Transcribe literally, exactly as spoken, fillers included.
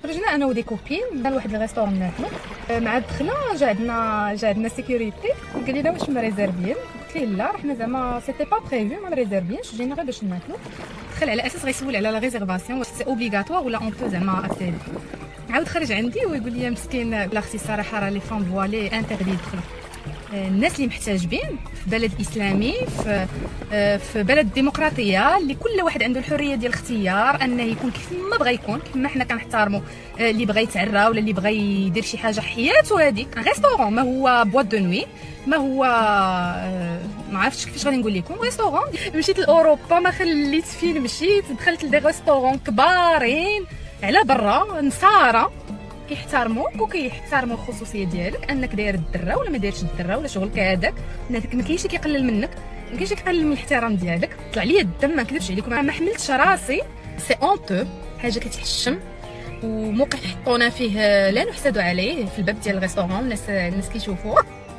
خرجنا انا ودي كوبين لواحد الريستورون ناكلو. مع الدخله جا عندنا جا عندنا سيكوريتي قال لنا واش مريزيرفين. قلت ليه لا، رحنا زعما سيتي با بريفي، ما مريزيرفينش، جينا غير باش ناكلو. دخل على اساس غيسول على لا ريزيرفاسيون واش سي اوبليغاتوار ولا اون بو زعما اكسيدي. عاود خرج عندي ويقول لي مسكين لا اختي الصراحه راه لي فام فوالي انتردي يدخلوا. الناس اللي محتاجين في بلد اسلامي، في في بلد ديمقراطيه اللي كل واحد عنده الحريه ديال الاختيار انه يكون كيف ما بغى يكون، كما حنا كنحترموا اللي بغى يتعرى ولا اللي بغى يدير شي حاجه حياته. هذيك ريستورون ما هو بوات دو نوي، ما هو ما عرفتش كيفاش غادي نقول لكم. ريستورون مشيت لاوروبا ما خليت فين مشيت، دخلت لدي ريستورون كبارين على برا نصارى كيحترموك وكيحترموا الخصوصيه ديالك، انك داير الدره ولا ما دايرش الدره ولا شغلك هذاك. ما كاينش اللي كيقلل منك، ما كاينش اللي كيقلل من الاحترام ديالك. طلع لي الدم ما نكذبش عليكم، ما حملتش راسي. سي اونتو، حاجه كتحشم، وموقف حطونا فيه لا نحسدوا عليه في الباب ديال الريستورون. الناس الناس كيشوفوه